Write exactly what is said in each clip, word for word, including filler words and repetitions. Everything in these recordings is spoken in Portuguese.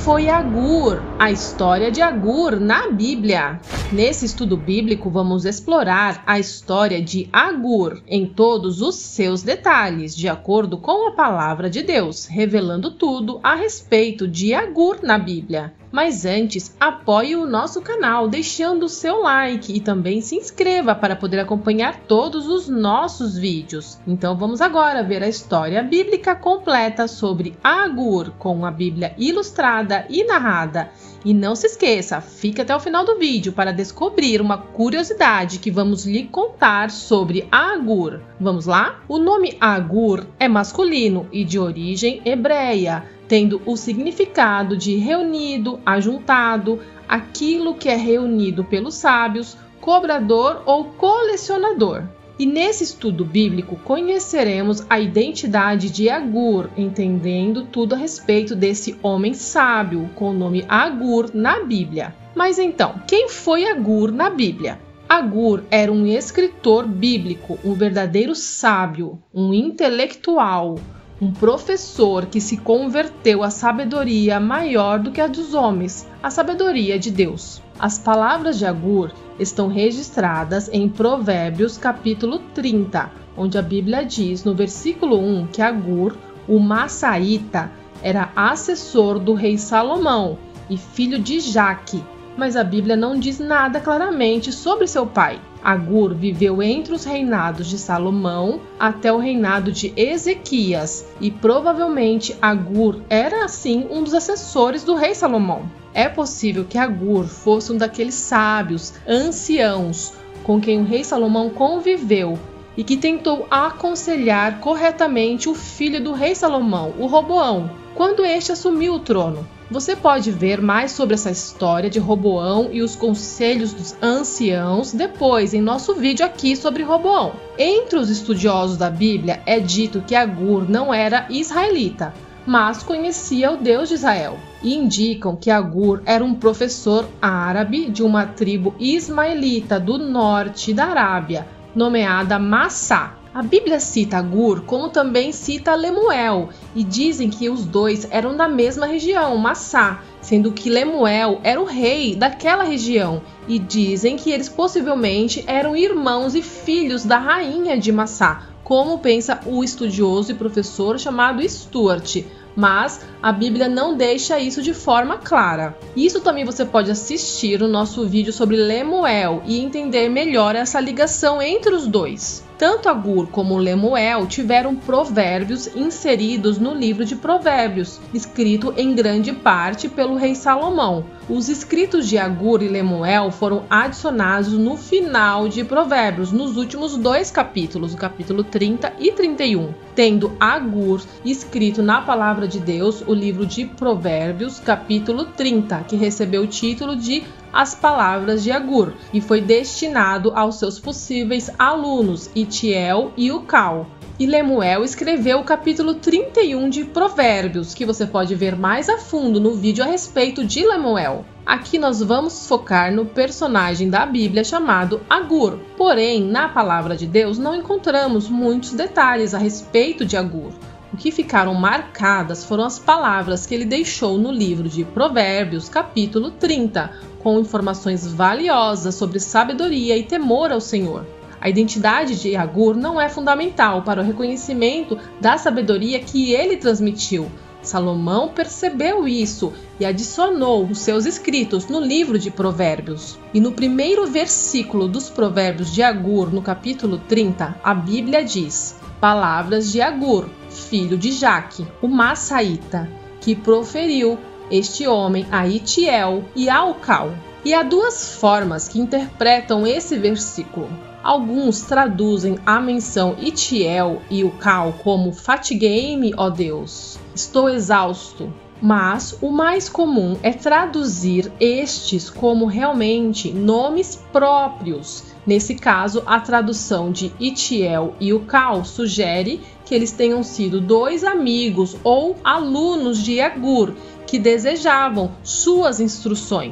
foi Agur? A história de Agur na Bíblia. Nesse estudo bíblico, vamos explorar a história de Agur em todos os seus detalhes, de acordo com a palavra de Deus, revelando tudo a respeito de Agur na Bíblia. Mas antes, apoie o nosso canal deixando o seu like e também se inscreva para poder acompanhar todos os nossos vídeos. Então vamos agora ver a história bíblica completa sobre Agur, com a Bíblia ilustrada e narrada. E não se esqueça, fique até o final do vídeo para descobrir uma curiosidade que vamos lhe contar sobre Agur. Vamos lá? O nome Agur é masculino e de origem hebreia, tendo o significado de reunido, ajuntado, aquilo que é reunido pelos sábios, cobrador ou colecionador. E nesse estudo bíblico conheceremos a identidade de Agur, entendendo tudo a respeito desse homem sábio com o nome Agur na Bíblia. Mas então, quem foi Agur na Bíblia? Agur era um escritor bíblico, um verdadeiro sábio, um intelectual, um professor que se converteu à sabedoria maior do que a dos homens, a sabedoria de Deus. As palavras de Agur estão registradas em Provérbios capítulo trinta, onde a Bíblia diz no versículo um que Agur, o Massaíta, era assessor do rei Salomão e filho de Jaque, mas a Bíblia não diz nada claramente sobre seu pai. Agur viveu entre os reinados de Salomão até o reinado de Ezequias e provavelmente Agur era assim um dos assessores do rei Salomão. É possível que Agur fosse um daqueles sábios, anciãos, com quem o rei Salomão conviveu e que tentou aconselhar corretamente o filho do rei Salomão, o Roboão, quando este assumiu o trono. Você pode ver mais sobre essa história de Roboão e os conselhos dos anciãos depois em nosso vídeo aqui sobre Roboão. Entre os estudiosos da Bíblia é dito que Agur não era israelita, mas conhecia o Deus de Israel, e indicam que Agur era um professor árabe de uma tribo ismaelita do norte da Arábia, nomeada Massá. A Bíblia cita Agur, como também cita Lemuel, e dizem que os dois eram da mesma região, Massá, sendo que Lemuel era o rei daquela região, e dizem que eles possivelmente eram irmãos e filhos da rainha de Massá, como pensa o estudioso e professor chamado Stuart, mas a Bíblia não deixa isso de forma clara. Isso também você pode assistir o nosso vídeo sobre Lemuel e entender melhor essa ligação entre os dois. Tanto Agur como Lemuel tiveram provérbios inseridos no livro de Provérbios, escrito em grande parte pelo rei Salomão. Os escritos de Agur e Lemuel foram adicionados no final de Provérbios, nos últimos dois capítulos, o capítulo trinta e trinta e um, tendo Agur escrito na palavra de Deus o livro de Provérbios, capítulo trinta, que recebeu o título de As Palavras de Agur e foi destinado aos seus possíveis alunos, Itiel e Ucal. E Lemuel escreveu o capítulo trinta e um de Provérbios, que você pode ver mais a fundo no vídeo a respeito de Lemuel. Aqui nós vamos focar no personagem da Bíblia chamado Agur. Porém, na palavra de Deus não encontramos muitos detalhes a respeito de Agur. O que ficaram marcadas foram as palavras que ele deixou no livro de Provérbios, capítulo trinta, com informações valiosas sobre sabedoria e temor ao Senhor. A identidade de Agur não é fundamental para o reconhecimento da sabedoria que ele transmitiu. Salomão percebeu isso e adicionou os seus escritos no livro de Provérbios. E no primeiro versículo dos Provérbios de Agur, no capítulo trinta, a Bíblia diz: Palavras de Agur, filho de Jaque, o Massaíta, que proferiu este homem a Itiel e a Ucal. E há duas formas que interpretam esse versículo. Alguns traduzem a menção Itiel e Ucal como fatiguei-me, ó Deus, estou exausto. Mas o mais comum é traduzir estes como realmente nomes próprios. Nesse caso, a tradução de Itiel e Ucal sugere que eles tenham sido dois amigos ou alunos de Agur que desejavam suas instruções.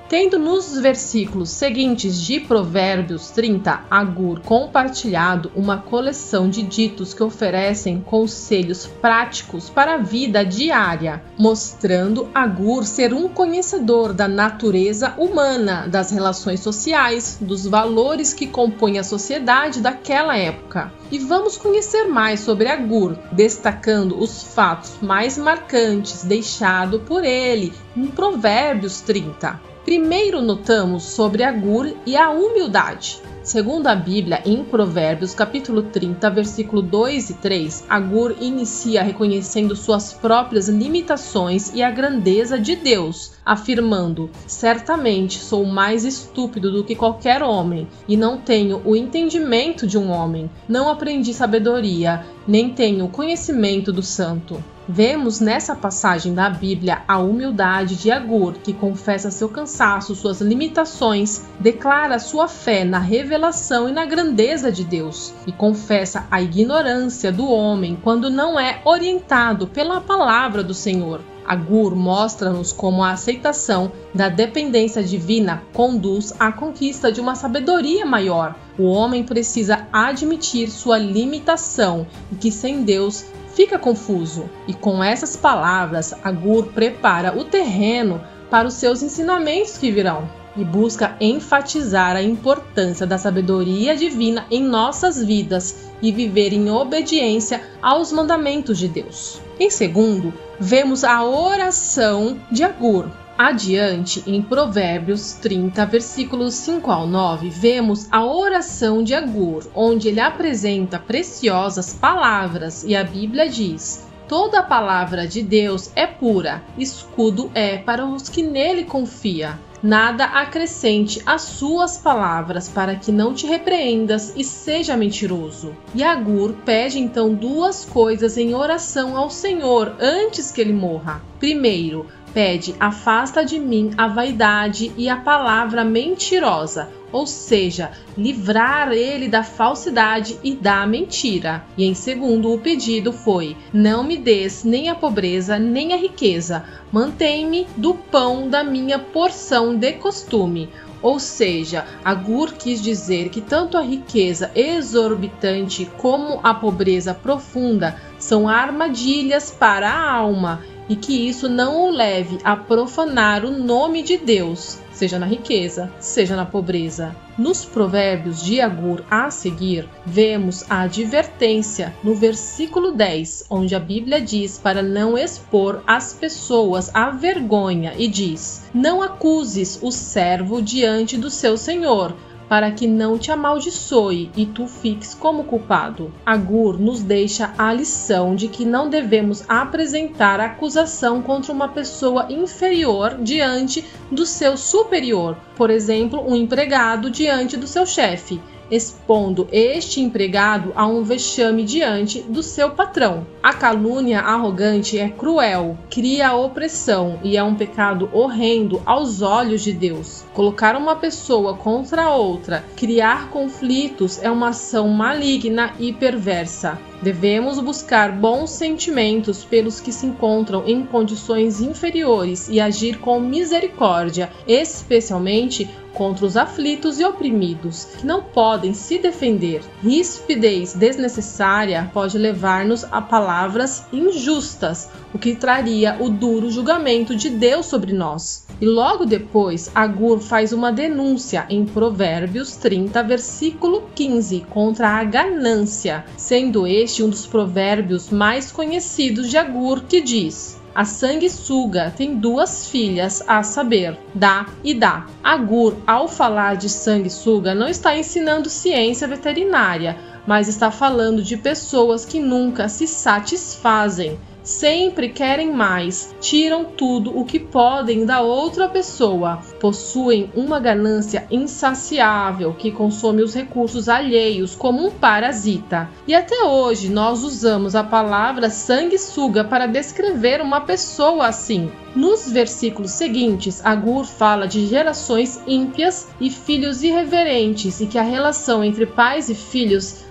Tendo nos versículos seguintes de Provérbios trinta, Agur compartilhado uma coleção de ditos que oferecem conselhos práticos para a vida diária, mostrando Agur ser um conhecedor da natureza humana, das relações sociais, dos valores que compõem a sociedade daquela época. E vamos conhecer mais sobre Agur, destacando os fatos mais marcantes deixados por ele em Provérbios trinta. Primeiro notamos sobre Agur e a humildade. Segundo a Bíblia, em Provérbios capítulo trinta, versículo dois e três, Agur inicia reconhecendo suas próprias limitações e a grandeza de Deus, afirmando: certamente sou mais estúpido do que qualquer homem, e não tenho o entendimento de um homem, não aprendi sabedoria, nem tenho o conhecimento do santo. Vemos nessa passagem da Bíblia a humildade de Agur, que confessa seu cansaço, suas limitações, declara sua fé na revelação e na grandeza de Deus, e confessa a ignorância do homem quando não é orientado pela palavra do Senhor. Agur mostra-nos como a aceitação da dependência divina conduz à conquista de uma sabedoria maior. O homem precisa admitir sua limitação e que sem Deus fica confuso. E com essas palavras, Agur prepara o terreno para os seus ensinamentos que virão e busca enfatizar a importância da sabedoria divina em nossas vidas e viver em obediência aos mandamentos de Deus. Em segundo, vemos a oração de Agur. Adiante, em Provérbios trinta, versículos cinco ao nove, vemos a oração de Agur, onde ele apresenta preciosas palavras, e a Bíblia diz: toda a palavra de Deus é pura, escudo é para os que nele confia. Nada acrescente às suas palavras, para que não te repreendas e seja mentiroso. E Agur pede então duas coisas em oração ao Senhor antes que ele morra. Primeiro, pede: afasta de mim a vaidade e a palavra mentirosa, ou seja, livrar ele da falsidade e da mentira. E em segundo, o pedido foi: não me des nem a pobreza nem a riqueza, mantém-me do pão da minha porção de costume. Ou seja, Agur quis dizer que tanto a riqueza exorbitante como a pobreza profunda são armadilhas para a alma, e que isso não o leve a profanar o nome de Deus, seja na riqueza, seja na pobreza. Nos provérbios de Agur a seguir, vemos a advertência no versículo dez, onde a Bíblia diz para não expor as pessoas à vergonha e diz: não acuses o servo diante do seu senhor, para que não te amaldiçoe e tu fiques como culpado. Agur nos deixa a lição de que não devemos apresentar acusação contra uma pessoa inferior diante do seu superior, por exemplo, um empregado diante do seu chefe, expondo este empregado a um vexame diante do seu patrão. A calúnia arrogante é cruel, cria opressão e é um pecado horrendo aos olhos de Deus. Colocar uma pessoa contra outra, criar conflitos é uma ação maligna e perversa. Devemos buscar bons sentimentos pelos que se encontram em condições inferiores e agir com misericórdia, especialmente contra os aflitos e oprimidos, que não podem se defender. Rispidez desnecessária pode levar-nos a palavras injustas, o que traria o duro julgamento de Deus sobre nós. E logo depois, Agur faz uma denúncia em Provérbios trinta, versículo quinze, contra a ganância, sendo este um dos provérbios mais conhecidos de Agur, que diz: a sanguessuga tem duas filhas, a saber, dá e dá. Agur, ao falar de sanguessuga, não está ensinando ciência veterinária, mas está falando de pessoas que nunca se satisfazem. Sempre querem mais, tiram tudo o que podem da outra pessoa, possuem uma ganância insaciável que consome os recursos alheios como um parasita. E até hoje nós usamos a palavra sanguessuga para descrever uma pessoa assim. Nos versículos seguintes, Agur fala de gerações ímpias e filhos irreverentes, e que a relação entre pais e filhos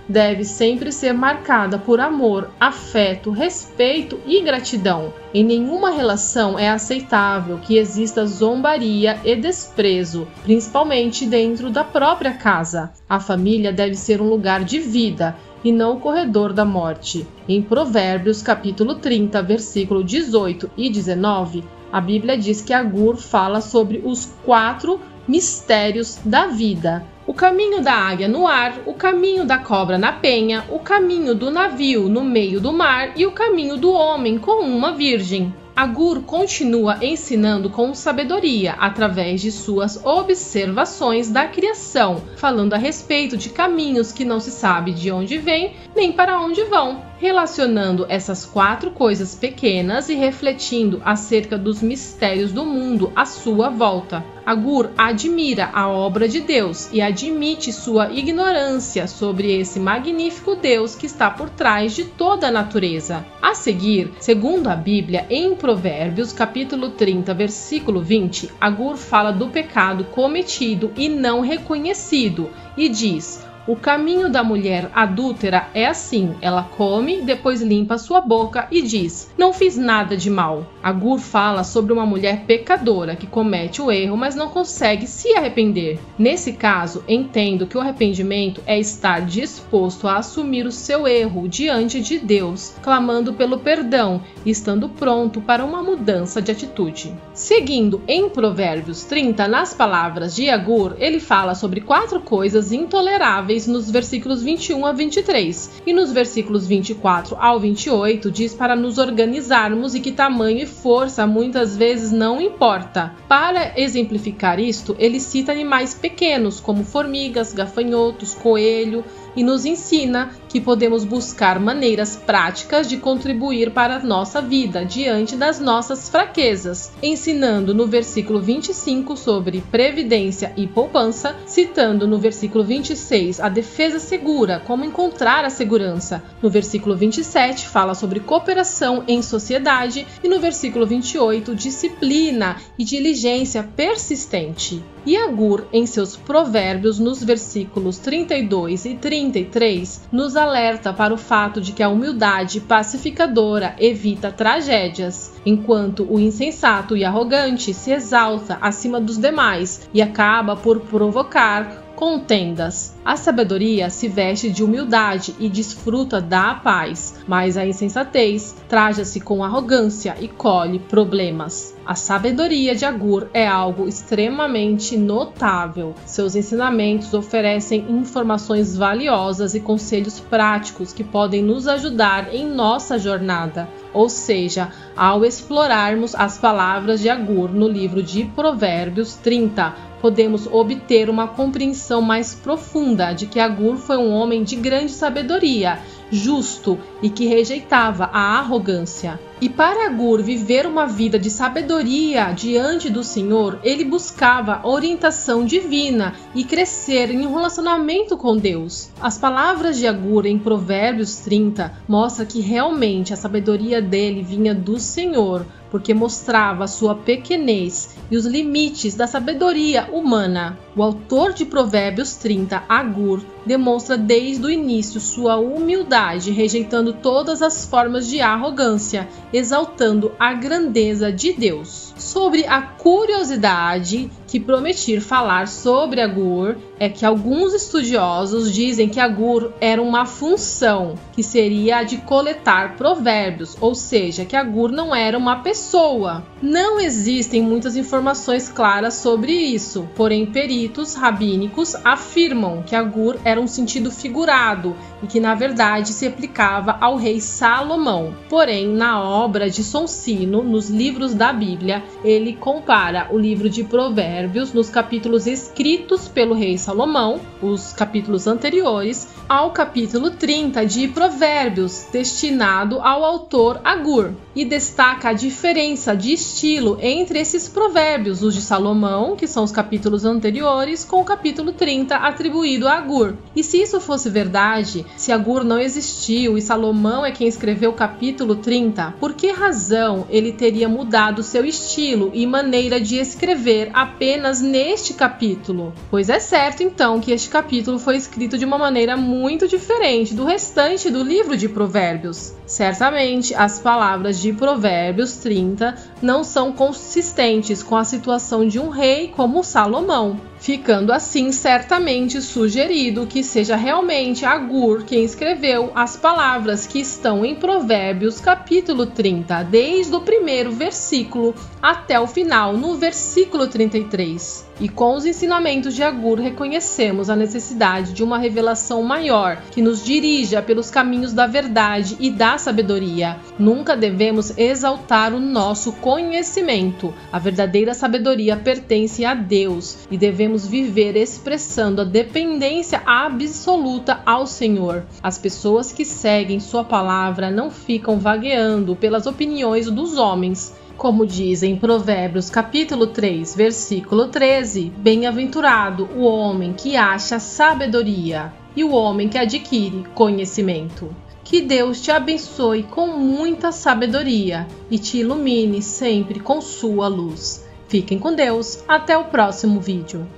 deve sempre ser marcada por amor, afeto, respeito e gratidão. Em nenhuma relação é aceitável que exista zombaria e desprezo, principalmente dentro da própria casa. A família deve ser um lugar de vida e não o corredor da morte. Em Provérbios, capítulo trinta, versículo dezoito e dezenove, a Bíblia diz que Agur fala sobre os quatro mistérios da vida: o caminho da águia no ar, o caminho da cobra na penha, o caminho do navio no meio do mar e o caminho do homem com uma virgem. Agur continua ensinando com sabedoria através de suas observações da criação, falando a respeito de caminhos que não se sabe de onde vêm nem para onde vão, relacionando essas quatro coisas pequenas e refletindo acerca dos mistérios do mundo à sua volta. Agur admira a obra de Deus e admite sua ignorância sobre esse magnífico Deus que está por trás de toda a natureza. A seguir, segundo a Bíblia, em Provérbios, capítulo trinta, versículo vinte, Agur fala do pecado cometido e não reconhecido e diz: o caminho da mulher adúltera é assim: ela come, depois limpa sua boca e diz: não fiz nada de mal. Agur fala sobre uma mulher pecadora que comete o erro, mas não consegue se arrepender. Nesse caso, entendo que o arrependimento é estar disposto a assumir o seu erro diante de Deus, clamando pelo perdão e estando pronto para uma mudança de atitude. Seguindo em Provérbios trinta, nas palavras de Agur, ele fala sobre quatro coisas intoleráveis nos versículos vinte e um a vinte e três, e nos versículos vinte e quatro ao vinte e oito diz para nos organizarmos e que tamanho e força muitas vezes não importa. Para exemplificar isto, ele cita animais pequenos como formigas, gafanhotos, coelho, e nos ensina que podemos buscar maneiras práticas de contribuir para a nossa vida diante das nossas fraquezas, ensinando no versículo vinte e cinco sobre previdência e poupança, citando no versículo vinte e seis a defesa segura, como encontrar a segurança. No versículo vinte e sete fala sobre cooperação em sociedade e no versículo vinte e oito disciplina e diligência persistente. E Agur, em seus provérbios, nos versículos trinta e dois e trinta e três, nos alerta para o fato de que a humildade pacificadora evita tragédias, enquanto o insensato e arrogante se exalta acima dos demais e acaba por provocar contendas. A sabedoria se veste de humildade e desfruta da paz, mas a insensatez traja-se com arrogância e colhe problemas. A sabedoria de Agur é algo extremamente notável. Seus ensinamentos oferecem informações valiosas e conselhos práticos que podem nos ajudar em nossa jornada. Ou seja, ao explorarmos as palavras de Agur no livro de Provérbios trinta, podemos obter uma compreensão mais profunda de que Agur foi um homem de grande sabedoria, justo e que rejeitava a arrogância. E para Agur viver uma vida de sabedoria diante do Senhor, ele buscava orientação divina e crescer em um relacionamento com Deus. As palavras de Agur em Provérbios trinta mostram que realmente a sabedoria dele vinha do Senhor, porque mostrava sua pequenez e os limites da sabedoria humana. O autor de Provérbios trinta, Agur, demonstra desde o início sua humildade, rejeitando todas as formas de arrogância, exaltando a grandeza de Deus. Sobre a curiosidade que prometi falar sobre Agur, é que alguns estudiosos dizem que Agur era uma função, que seria a de coletar provérbios, ou seja, que Agur não era uma pessoa. Não existem muitas informações claras sobre isso, porém peritos rabínicos afirmam que Agur era um sentido figurado e que na verdade se aplicava ao rei Salomão. Porém, na obra de Sonsino, nos livros da Bíblia, ele compara o livro de Provérbios nos capítulos escritos pelo rei Salomão, os capítulos anteriores, ao capítulo trinta de Provérbios, destinado ao autor Agur, e destaca a diferença de estilo entre esses provérbios, os de Salomão, que são os capítulos anteriores, com o capítulo trinta atribuído a Agur. E se isso fosse verdade, se Agur não existiu e Salomão é quem escreveu o capítulo trinta, por que razão ele teria mudado seu estilo e maneira de escrever apenas apenas neste capítulo, pois é certo então que este capítulo foi escrito de uma maneira muito diferente do restante do livro de Provérbios. Certamente, as palavras de Provérbios trinta não são consistentes com a situação de um rei como Salomão, ficando assim certamente sugerido que seja realmente Agur quem escreveu as palavras que estão em Provérbios capítulo trinta, desde o primeiro versículo até o final, no versículo trinta e três. E com os ensinamentos de Agur reconhecemos a necessidade de uma revelação maior que nos dirija pelos caminhos da verdade e da sabedoria. Nunca devemos exaltar o nosso conhecimento. A verdadeira sabedoria pertence a Deus e devemos viver expressando a dependência absoluta ao Senhor. As pessoas que seguem sua palavra não ficam vagueando pelas opiniões dos homens. Como diz em Provérbios capítulo três, versículo treze, bem-aventurado o homem que acha sabedoria e o homem que adquire conhecimento. Que Deus te abençoe com muita sabedoria e te ilumine sempre com sua luz. Fiquem com Deus, até o próximo vídeo.